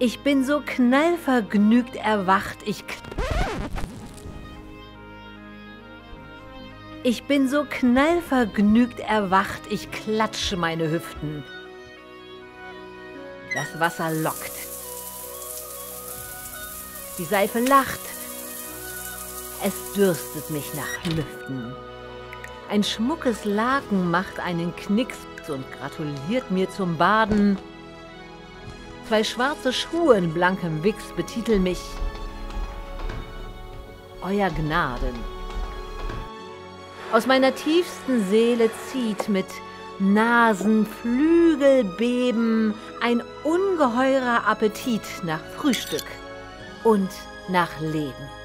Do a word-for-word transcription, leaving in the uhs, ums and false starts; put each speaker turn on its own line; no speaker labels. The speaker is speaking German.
Ich bin so knallvergnügt erwacht, ich... Ich bin so knallvergnügt erwacht, ich klatsche meine Hüften. Das Wasser lockt. Die Seife lacht. Es dürstet mich nach Lüften. Ein schmuckes Laken macht einen Knicks und gratuliert mir zum Baden. Zwei schwarze Schuhe in blankem Wichs betiteln mich Euer Gnaden. Aus meiner tiefsten Seele zieht mit Nasenflügelbeben ein ungeheurer Appetit nach Frühstück und nach Leben.